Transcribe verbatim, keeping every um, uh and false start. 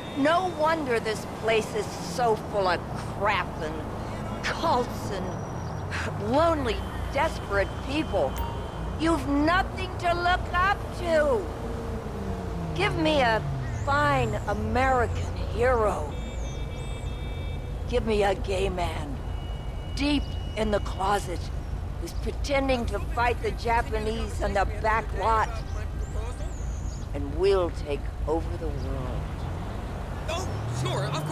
No wonder this place is so full of crap and cults and lonely, desperate people. You've nothing to look up to. Give me a fine American hero. Give me a gay man, deep in the closet, who's pretending to fight the Japanese on the back lot. And we'll take over the world. Oh, sure, of course.